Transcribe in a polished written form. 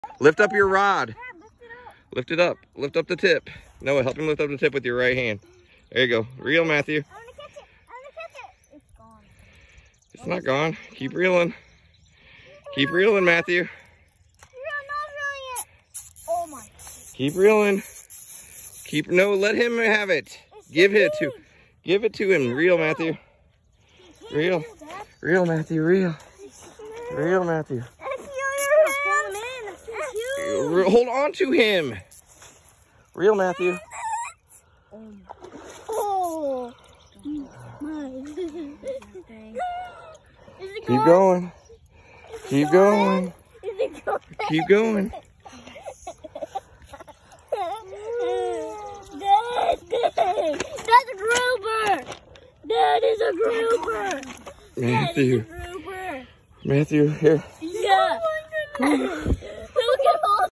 Lift up your rod. Lift it up. Lift up the tip. Noah, help him lift up the tip with your right hand. There you go. Reel, Matthew. I'm gonna catch it. I'm gonna catch it. It's gone. It's not gone. Keep reeling. Keep reeling, Matthew. You're not reeling it. Oh my. Keep reeling. No, let him have it. Give it to him. Reel, Matthew. Reel. Reel, Matthew. Reel. Reel, Matthew. Hold on to him. Reel, Matthew. Oh. Keep going. Keep going. Keep going. That's a grouper. That is a grouper. Matthew. That is a grouper. Matthew, here. Yeah.